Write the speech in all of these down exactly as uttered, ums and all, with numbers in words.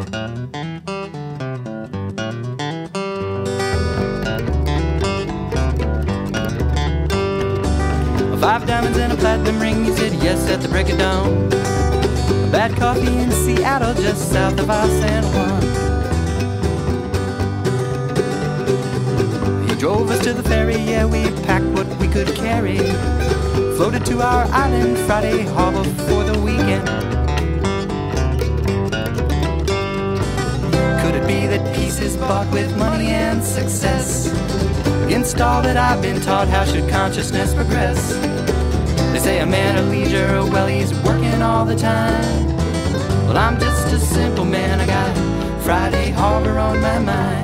Five diamonds and a platinum ring, he said yes at the break of dawn. Bad coffee in Seattle, just south of our San Juan. He drove us to the ferry, yeah, we packed what we could carry. Floated to our island, Friday Harbor for the weekend. Could it be that peace is bought with money and success? Against all that I've been taught, how should consciousness progress? They say a man of leisure, well, he's working all the time. Well, I'm just a simple man, I got Friday Harbor on my mind.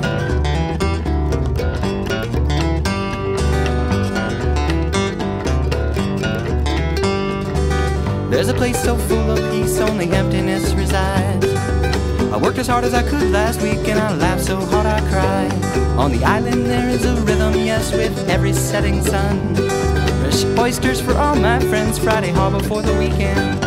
There's a place so full of peace, only emptiness resides. I worked as hard as I could last week and I laughed so hard I cried. On the island there is a rhythm, yes, with every setting sun. Fresh oysters for all my friends, Friday Harbor for the weekend.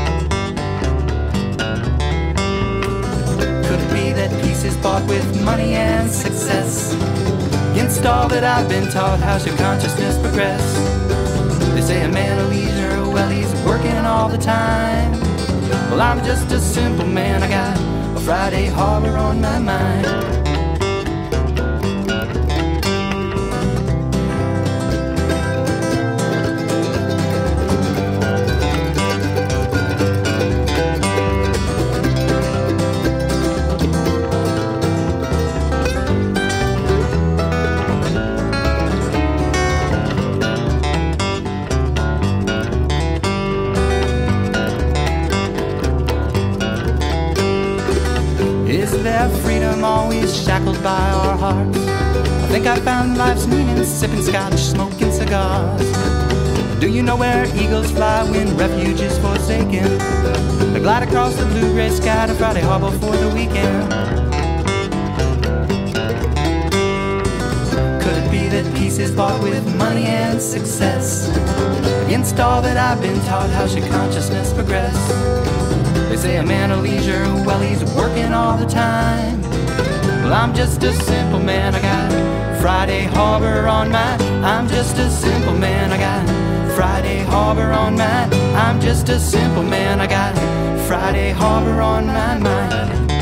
Could it be that peace is bought with money and success? Against all that I've been taught, how should consciousness progress? They say a man of leisure, well, he's working all the time. Well, I'm just a simple man, I got a Friday Harbor on my mind. Is there freedom always shackled by our hearts? I think I found life's meaning sipping scotch, smoking cigars. Do you know where eagles fly when refuge is forsaken? They glide across the blue-gray sky to Friday Harbor for the weekend. Could it be that peace is bought with money and success? Against all that I've been taught, how should consciousness progress? They say a man of leisure, well, he's working all the time. Well, I'm just a simple man, I got Friday Harbor on my. I'm just a simple man, I got Friday Harbor on my. I'm just a simple man, I got Friday Harbor on my mind.